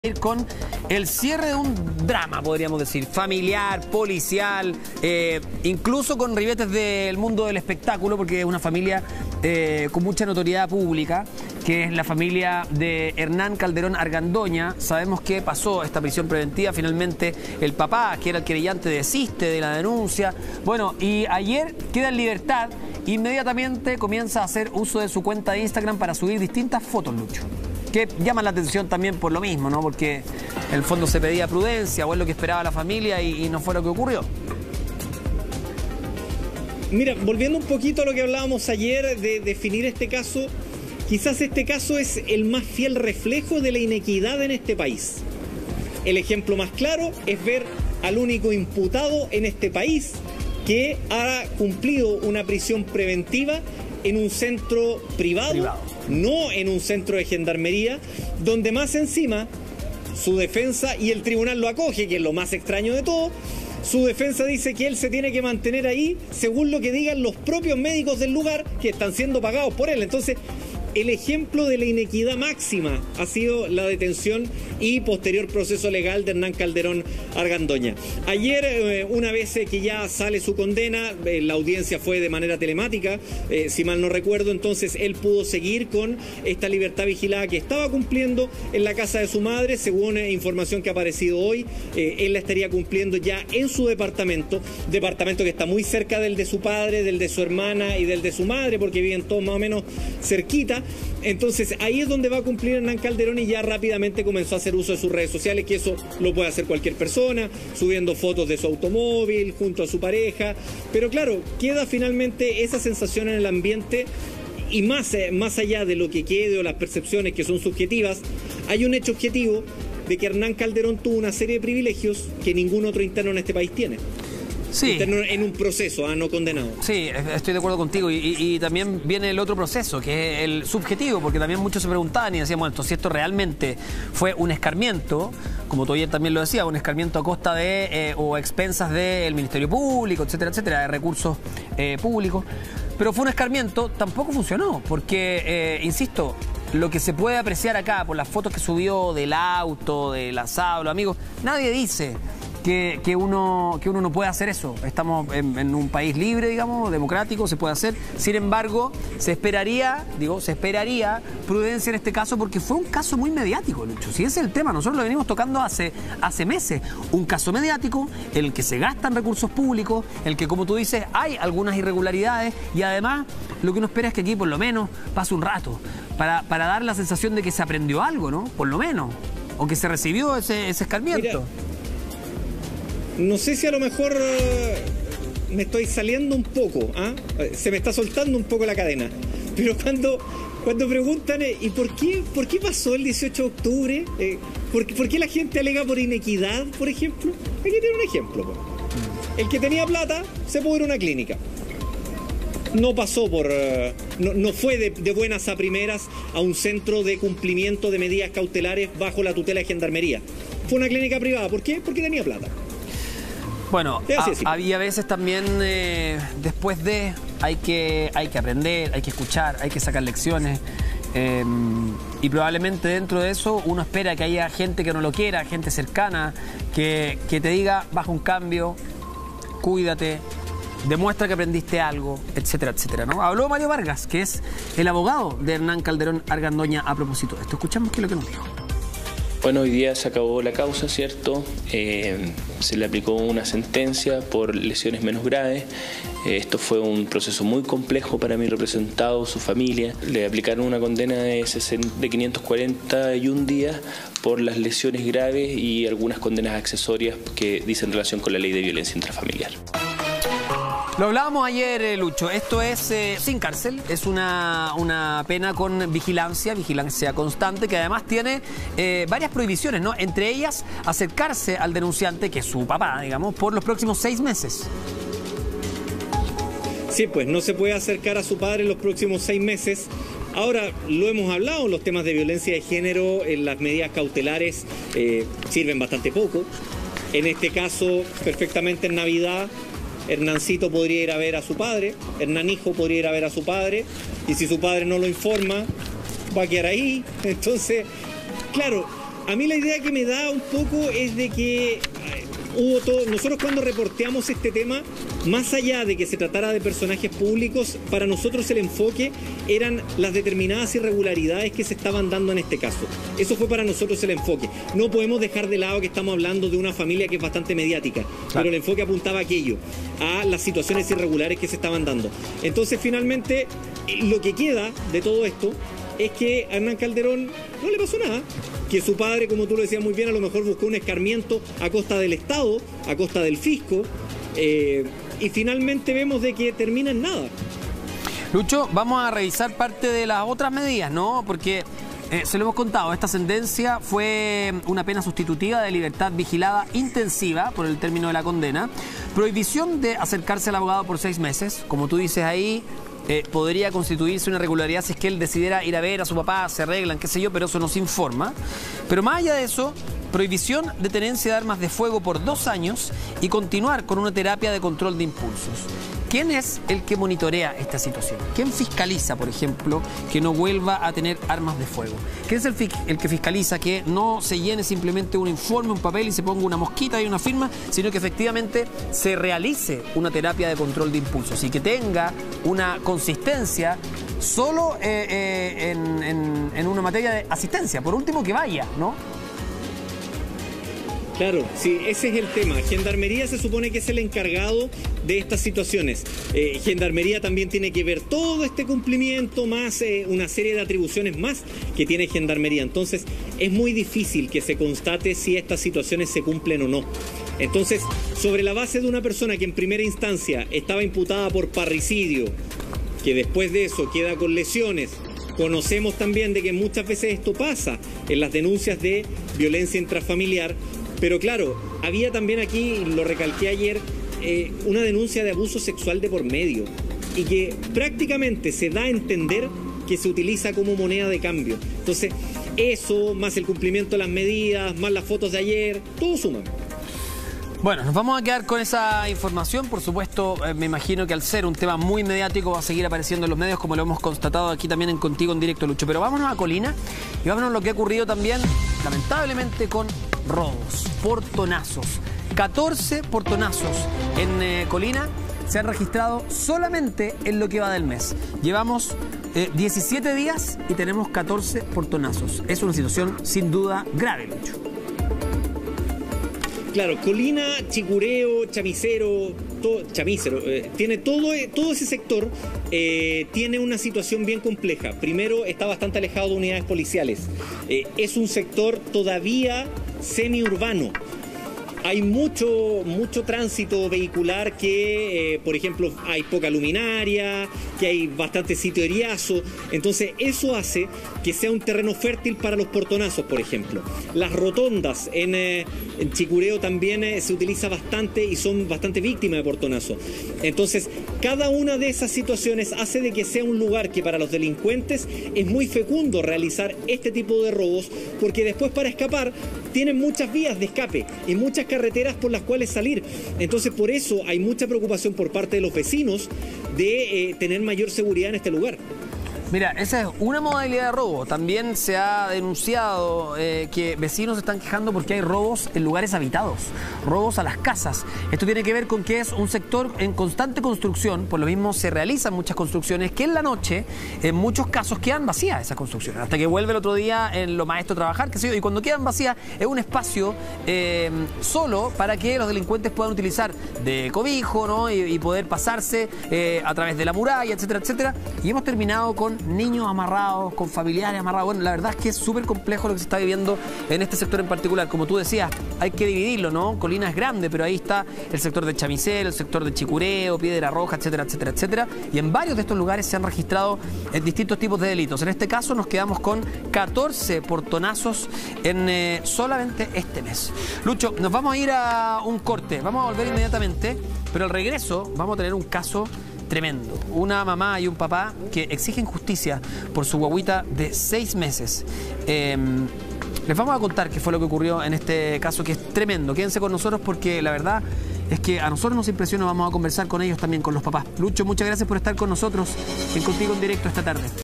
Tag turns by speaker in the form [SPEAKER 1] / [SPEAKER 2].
[SPEAKER 1] Ir con el cierre de un drama, podríamos decir, familiar, policial, incluso con ribetes del mundo del espectáculo, porque es una familia con mucha notoriedad pública, que es la familia de Hernán Calderón Argandoña. Sabemos que pasó esta prisión preventiva, finalmente el papá, que era el querellante, desiste de la denuncia. Bueno, y ayer queda en libertad, inmediatamente comienza a hacer uso de su cuenta de Instagram para subir distintas fotos, Lucho, que llaman la atención también por lo mismo, ¿no? Porque en el fondo se pedía prudencia, o es lo que esperaba la familia y no fue lo que ocurrió.
[SPEAKER 2] Mira, volviendo un poquito a lo que hablábamos ayer de definir este caso, quizás este caso es el más fiel reflejo de la inequidad en este país. El ejemplo más claro es ver al único imputado en este país que ha cumplido una prisión preventiva en un centro privado, no en un centro de gendarmería, donde más encima su defensa, y el tribunal lo acoge, que es lo más extraño de todo, su defensa dice que él se tiene que mantener ahí según lo que digan los propios médicos del lugar que están siendo pagados por él. Entonces, el ejemplo de la inequidad máxima ha sido la detención y posterior proceso legal de Hernán Calderón Argandoña. Ayer, una vez que ya sale su condena, la audiencia fue de manera telemática, si mal no recuerdo, entonces él pudo seguir con esta libertad vigilada que estaba cumpliendo en la casa de su madre. Según información que ha aparecido hoy, él la estaría cumpliendo ya en su departamento que está muy cerca del de su padre, del de su hermana y del de su madre, porque viven todos más o menos cerquita. Entonces ahí es donde va a cumplir Hernán Calderón, y ya rápidamente comenzó a hacer uso de sus redes sociales, que eso lo puede hacer cualquier persona, subiendo fotos de su automóvil junto a su pareja. Pero claro, queda finalmente esa sensación en el ambiente, y más allá de lo que quede o las percepciones que son subjetivas, hay un hecho objetivo de que Hernán Calderón tuvo una serie de privilegios que ningún otro interno en este país tiene. Sí. En un proceso, no condenado.
[SPEAKER 1] Sí, estoy de acuerdo contigo, y también viene el otro proceso, que es el subjetivo, porque también muchos se preguntaban y decían, bueno, si esto realmente fue un escarmiento, como tú ayer también lo decías, un escarmiento a costa de o a expensas del Ministerio Público, etcétera, etcétera, de recursos públicos, pero fue un escarmiento, tampoco funcionó, porque, insisto, lo que se puede apreciar acá por las fotos que subió del auto, del asado, los amigos, nadie dice que uno no puede hacer eso. Estamos en un país libre, digamos, democrático, se puede hacer. Sin embargo, se esperaría prudencia en este caso, porque fue un caso muy mediático, Lucho. Si ese es el tema, nosotros lo venimos tocando hace meses. Un caso mediático, en el que se gastan recursos públicos, en el que, como tú dices, hay algunas irregularidades, y además lo que uno espera es que aquí por lo menos pase un rato, para dar la sensación de que se aprendió algo, ¿no? Por lo menos. O que se recibió ese escarmiento.
[SPEAKER 2] Mira, no sé si a lo mejor me estoy saliendo un poco, se me está soltando un poco la cadena, pero cuando preguntan ¿y por qué pasó el 18 de octubre? ¿Por qué la gente alega por inequidad, por ejemplo? Aquí tiene un ejemplo. El que tenía plata se pudo ir a una clínica. No pasó no fue de buenas a primeras a un centro de cumplimiento de medidas cautelares bajo la tutela de gendarmería. Fue una clínica privada. ¿Por qué? Porque tenía plata.
[SPEAKER 1] Bueno, había veces también, después hay que aprender, hay que escuchar, hay que sacar lecciones, y probablemente dentro de eso uno espera que haya gente que no lo quiera, gente cercana, que te diga, baja un cambio, cuídate, demuestra que aprendiste algo, etcétera, etcétera, ¿no? Habló Mario Vargas, que es el abogado de Hernán Calderón Argandoña, a propósito de esto. Escuchamos qué es lo que nos dijo.
[SPEAKER 3] Bueno, hoy día se acabó la causa, ¿cierto? Se le aplicó una sentencia por lesiones menos graves. Esto fue un proceso muy complejo para mi representado, su familia. Le aplicaron una condena de 541 días por las lesiones graves y algunas condenas accesorias que dicen relación con la ley de violencia intrafamiliar.
[SPEAKER 1] Lo hablábamos ayer, Lucho, esto es sin cárcel, es una pena con vigilancia constante, que además tiene varias prohibiciones, ¿no? Entre ellas, acercarse al denunciante, que es su papá, digamos, por los próximos 6 meses.
[SPEAKER 2] Sí, pues no se puede acercar a su padre en los próximos 6 meses. Ahora, lo hemos hablado, los temas de violencia de género, en las medidas cautelares sirven bastante poco. En este caso, perfectamente en Navidad, Hernancito podría ir a ver a su padre, Hernán hijo podría ir a ver a su padre, y si su padre no lo informa, va a quedar ahí. Entonces, claro, A mí la idea que me da un poco es de que hubo todo. Nosotros cuando reporteamos este tema, más allá de que se tratara de personajes públicos, para nosotros el enfoque eran las determinadas irregularidades que se estaban dando en este caso. Eso fue para nosotros el enfoque. No podemos dejar de lado que estamos hablando de una familia que es bastante mediática, claro, pero el enfoque apuntaba a aquello, a las situaciones irregulares que se estaban dando. Entonces finalmente lo que queda de todo esto es que a Hernán Calderón no le pasó nada, que su padre, como tú lo decías muy bien, a lo mejor buscó un escarmiento a costa del Estado, a costa del fisco, y finalmente vemos de que termina en nada.
[SPEAKER 1] Lucho, vamos a revisar parte de las otras medidas, ¿no? Porque se lo hemos contado, esta sentencia fue una pena sustitutiva de libertad vigilada intensiva por el término de la condena, prohibición de acercarse al abogado por 6 meses, como tú dices ahí. Podría constituirse una irregularidad si es que él decidiera ir a ver a su papá, se arreglan, qué sé yo, pero eso no se informa. Pero más allá de eso, prohibición de tenencia de armas de fuego por 2 años y continuar con una terapia de control de impulsos. ¿Quién es el que monitorea esta situación? ¿Quién fiscaliza, por ejemplo, que no vuelva a tener armas de fuego? ¿Quién es el que fiscaliza que no se llene simplemente un informe, un papel y se ponga una mosquita y una firma, sino que efectivamente se realice una terapia de control de impulsos y que tenga una consistencia solo en una materia de asistencia? Por último, que vaya, ¿no?
[SPEAKER 2] Claro, sí, ese es el tema. Gendarmería se supone que es el encargado de estas situaciones. Gendarmería también tiene que ver todo este cumplimiento, más una serie de atribuciones más que tiene Gendarmería. Entonces, es muy difícil que se constate si estas situaciones se cumplen o no. Entonces, sobre la base de una persona que en primera instancia estaba imputada por parricidio, que después de eso queda con lesiones, conocemos también de que muchas veces esto pasa en las denuncias de violencia intrafamiliar. Pero claro, había también aquí, lo recalqué ayer, una denuncia de abuso sexual de por medio y que prácticamente se da a entender que se utiliza como moneda de cambio. Entonces, eso, más el cumplimiento de las medidas, más las fotos de ayer, todo suma.
[SPEAKER 1] Bueno, nos vamos a quedar con esa información. Por supuesto, me imagino que al ser un tema muy mediático va a seguir apareciendo en los medios, como lo hemos constatado aquí también en Contigo en Directo, Lucho. Pero vámonos a Colina y vámonos a lo que ha ocurrido también, lamentablemente, con robos, portonazos. 14 portonazos en Colina se han registrado solamente en lo que va del mes. Llevamos 17 días y tenemos 14 portonazos. Es una situación sin duda grave, Lucho.
[SPEAKER 2] Claro, Colina, Chicureo, Chamicero, tiene todo ese sector, tiene una situación bien compleja. Primero, está bastante alejado de unidades policiales. Es un sector todavía semiurbano. Hay mucho tránsito vehicular que, por ejemplo, hay poca luminaria, que hay bastante sitio eriazo. Entonces, eso hace que sea un terreno fértil para los portonazos, por ejemplo. Las rotondas en Chicureo también se utiliza bastante y son bastante víctimas de portonazos. Entonces, cada una de esas situaciones hace de que sea un lugar que para los delincuentes es muy fecundo realizar este tipo de robos, porque después para escapar tienen muchas vías de escape y muchas carreteras por las cuales salir. Entonces, por eso hay mucha preocupación por parte de los vecinos de tener mayor seguridad en este lugar.
[SPEAKER 1] Mira, esa es una modalidad de robo. También se ha denunciado que vecinos se están quejando porque hay robos en lugares habitados, robos a las casas. Esto tiene que ver con que es un sector en constante construcción, por lo mismo se realizan muchas construcciones que en la noche, en muchos casos, quedan vacías esas construcciones, hasta que vuelve el otro día en lo maestro a trabajar, qué sé yo, y cuando quedan vacías es un espacio solo para que los delincuentes puedan utilizar de cobijo, ¿no? y poder pasarse a través de la muralla, etcétera, etcétera. Y hemos terminado con niños amarrados, con familiares amarrados. Bueno, la verdad es que es súper complejo lo que se está viviendo en este sector en particular. Como tú decías, hay que dividirlo, ¿no? Colina es grande, pero ahí está el sector de Chamicero, el sector de Chicureo, Piedra Roja, etcétera, etcétera, etcétera. Y en varios de estos lugares se han registrado distintos tipos de delitos. En este caso nos quedamos con 14 portonazos en solamente este mes. Lucho, nos vamos a ir a un corte. Vamos a volver inmediatamente, pero al regreso vamos a tener un caso tremendo. Una mamá y un papá que exigen justicia por su guagüita de 6 meses. Les vamos a contar qué fue lo que ocurrió en este caso, que es tremendo. Quédense con nosotros porque la verdad es que a nosotros nos impresiona. Vamos a conversar con ellos también, con los papás. Lucho, muchas gracias por estar con nosotros en Contigo en Directo esta tarde.